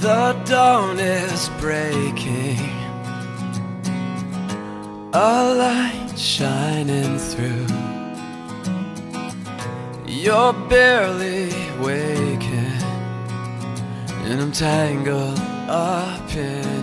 The dawn is breaking, a light shining through. You're barely waking, and I'm tangled up in